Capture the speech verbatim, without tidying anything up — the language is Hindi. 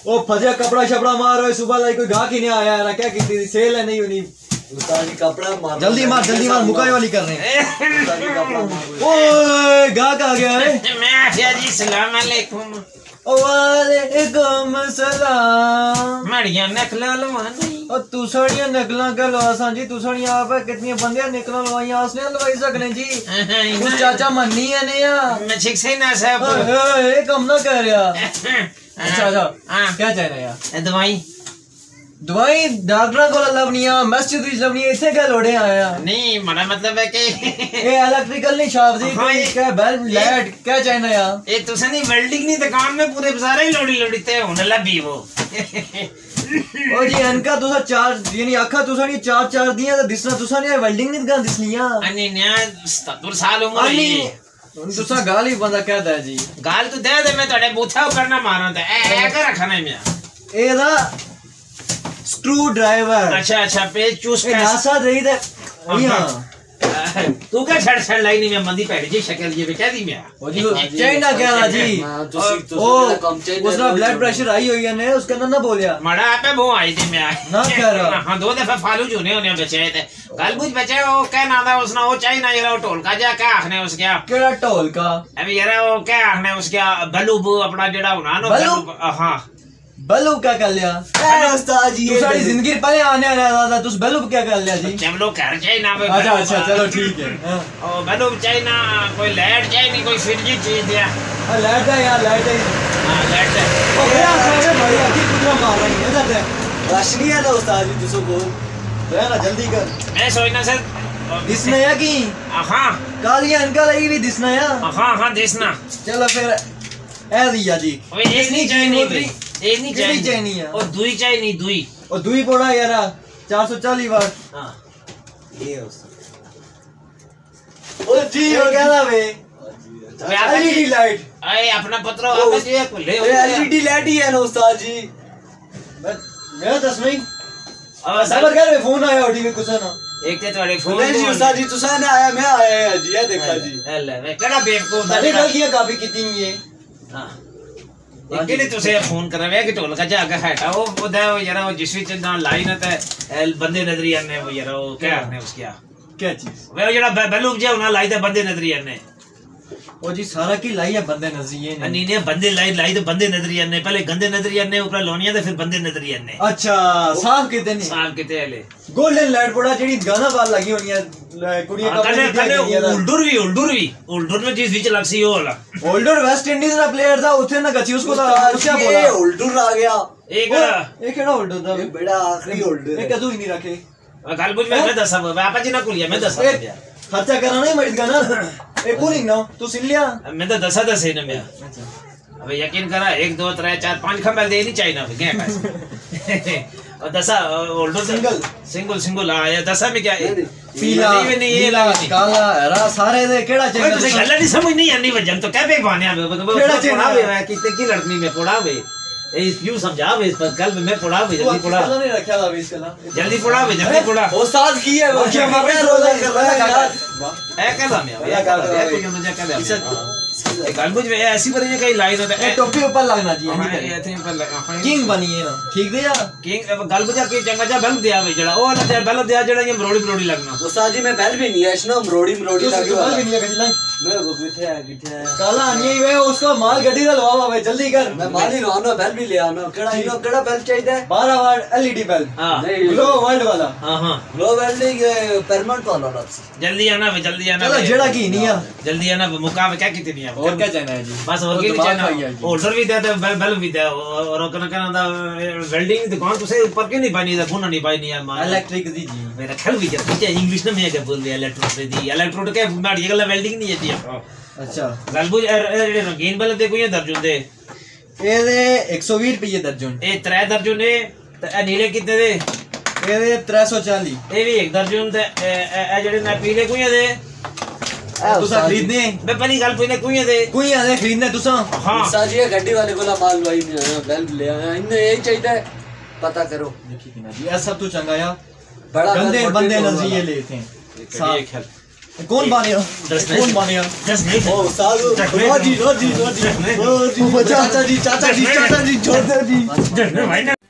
ओ फजे कपड़ा शपड़ा मारो सुबह लाई कोई गाहक ही नहीं आया यार क्या की सेल है नहीं होनी उस्ताद जी कपड़ा मार जल्दी मार जल्दी मार मुकाई वाली कर रहे हैं ओए गाहक आ गया है मैं आया जी सलाम अलैकुम वालेकुम सलाम मड़िया नकला लवानी और तुसड़ियां नकला का लवासा जी तुसड़ियां आप कितनी बंदियां निकला लवाइयां असने लवाई सकने जी कुछ चाचा मन्नी है ने या मैं ठीक से ना साहब ए कम ना कर रहा अच्छा अच्छा क्या चाहिए यार दवाई दवाई डॉक्टर को लवनिया मस्जिद विच लवनिया इथे क्या लोड़े आया नहीं मेरा मतलब है कि ए इलेक्ट्रिकल नहीं शॉप जी कोई क्या बल्ब लाइट क्या चाहिए यार ए तुसे नहीं वेल्डिंग नहीं दुकान में पूरे सारे ही लोड़ी लोड़ी ते होने लगी वो ओ जी इनका तुसा चार यानी आखा तुसा नहीं चार चार दिया तो दिसना तुसा नहीं वेल्डिंग नहीं दुकान दिसनिया अन्नी ने सत्तर साल उम्र है तुसा गाल ही बंदा कहता है जी गाल तो दे दे मैं तोड़े बूथा करना मारा था ए ए कर रखना है मैं ए दा स्क्रू ड्राइवर अच्छा अच्छा पेज चूस के नासा दे दे हां तू क्या छड़ छड़ लाई नहीं मैं मंदी पैड़ी जी शक्ल ये बता दी मैं ओ जी चाइना क्या जी ओ उसका ब्लड प्रेशर आई हुई है ने उसके अंदर ना बोलिया मड़ा पे वो आई थी मैं ना कह रहा हां दो दफा फालू जूने होने बचे थे कल कुछ बचे वो क्या ना था उसना वो चाइना यार वो टोल का जा क्या आखने उसके केड़ा टोल का अभी यार वो क्या आखने उसके बलूब अपना जेड़ा होना नो बलूब हां बलूब क्या कर लिया उस्ताद जी तू सारी जिंदगी पहले आने वाला था तू बलूब क्या कर लिया जी हम लोग घर चाहिए ना अच्छा अच्छा चलो ठीक है ओ बलूब चाहिए ना कोई लाइट चाहिए नहीं कोई फ्रिज चीज दिया हां लाइट है यार लाइट है हां लाइट है ओ मेरा सारे भाई अभी कुतरा मार रही है इधर है रोशनी है ना उस्ताद जी तुसो को ना जल्दी कर मैं सोचना सर दिसना या की हां कालियां इनका लगी भी दिसना या हां हां दिसना चलो फिर ए दिया जी ओए एक नहीं चाहिए नहीं एक नहीं चाहिए चाहिए नहीं है और दुई चाहिए नहीं दुई और दुई पड़ा यार चार सौ चालीस बार हां ये उस्ताद ओ जी हो गया ना बे एलईडी लाइट अरे अपना पत्रो आप जी को ले एलईडी लाइट ही है ना उस्ताद जी मैं दस नहीं अब सबर कर फोन आया ओडी में कुछ ना एक ते ਤੁਹਾਡੇ फोन नहीं जी उस्ताद जी तुसा ने आया मैं आया है जी ये देखा जी ले मैं केड़ा बेवकूफ दा मैंने गल किया काफी कितनी नहीं है हां एकले तुसे फोन कर रहे कि ढोल का जागा हटा वो ओदा यार वो जिस विच ना लाइन है बंदे नजरिया ने वो यार वो क्या है उसका क्या चीज वो जेड़ा बलूब जे ना लाई दे बंदे नजरिया ने ओ जी सारा की लाई है बंदे नजरिए ने नहीं नहीं बंदे लाई लाई तो बंदे नजरिया ने पहले गंदे नजरिया ने ऊपर लोनिया ते फिर बंदे नजरिया ने अच्छा साफ कितने नहीं साफ किते हले गोल्डन लाइट पड़ा जेडी गाना बाल लगी होनी है कुड़ियां का कने कने उल्डुर भी उल्डुर भी उल्डुर में जिस बीच लक्सी हो वाला ओल्डर वेस्ट इंडीज का प्लेयर था उथे ना गची उसको तो क्या बोला ये उल्डुर आ गया एक एक केड़ा होल्डर था ये बड़ा आखिरी होल्डर है कदू ही नहीं रखे कल बुझ में दस सब पापा जी ना कुलिया मैं दस खर्चा कराना ही मर्द गाना ए कूलिंग ना तू सुन लिया मैं तो दसा दस है ना मैं अच्छा अब यकीन करा एक दो तीन चार पांच खंबल दे नहीं चाहिए ना क्या का और दसा होल्डर सिंगल सिंगल सिंगल आया दसा में क्या पीला नहीं ये लगा काला हरा सारे दे केड़ा चाहिए तुझे गल्ला नहीं समझ नहीं आनी वजन तो क्या पे बाने आवे केड़ा चाहिए है कितने की लड़नी में पड़ा वे ए क्यों समझा वे इस पर कल में पड़ा वे जल्दी पड़ा नहीं रखा था इसका ना जल्दी पड़ा वे जल्दी पड़ा उस्ताद की है वो क्या मर रहा रोजा कर रहा है यार ए कल में या कर रहा है कोई मजा कर रहा है एक गलबुज में ऐसी पर ये कई लाइन होता है टोपी ऊपर लगना चाहिए हां ये थे पर लगा किंग बनी है ना ठीक दे यार किंग गलबुज के चंगा जा बल्ब दिया वे जड़ा ओ ना बल्ब दिया जड़ा ये मरोड़ी मरोड़ी लगना उस्ताद जी मैं बैल भी नहीं है इसनो मरोड़ी मरोड़ी लगी बल्ब भी नहीं है कहीं मैं वो किथे है किथे है काला नहीं वे उसको माल गड्डी दा लवावा वे जल्दी कर मैं माल ही लाना बैल भी ले आना केड़ा इनो केड़ा बैल चाहिए बारह वाट एलईडी बल्ब हां ग्लो वर्ल्ड वाला हां हां ग्लो वेल्डिंग परमानेंट वाला ना जल्दी आना वे जल्दी आना चलो जेड़ा की नहीं है जल्दी आना मुकाबले क्या कितनी है और क्या चाहिए जी बस और की चाहिए होल्डर भी दे दे बल्ब भी दे और कना कना दा वेल्डिंग दुकान तो से ऊपर क्यों नहीं पानी दा फोन नहीं पानी है मां इलेक्ट्रिक दी जी मेरा ख्याल भी कर पीछे इंग्लिश में क्या बोल दिया इलेक्ट्रिक से दी इलेक्ट्रिक के माड़ी गला वेल्डिंग नहीं है अच्छा गलबुज रंगीन बल्ब दे कोई दर्जन दे ए दे एक सौ बीस रुपए दर्जन ए त्रै दर्जन ने ए नीले कितने दे ए दे तीन सौ चालीस ए भी एक दर्जन ते ए जेड़े ना पीले कोई दे तुसा खरीदने मैं पहली गल पूछने कोई दे कोई आने खरीदने तुसा हां साजी ये गड्डी वाले को माल भाई बैल ले आया इन्हें यही चाहिए पता करो देखिए ना जी ये सब तो चंगा यार बड़ा गंदे बंदे नजरिए लेते हैं साफ कौन बानिया दस नहीं कौन बानिया दस नहीं ओ साधु नहीं। रोजी रोजी रोजी रोजी चाचा जी चाचा जी चाचा जी छोड़ दो जी भाई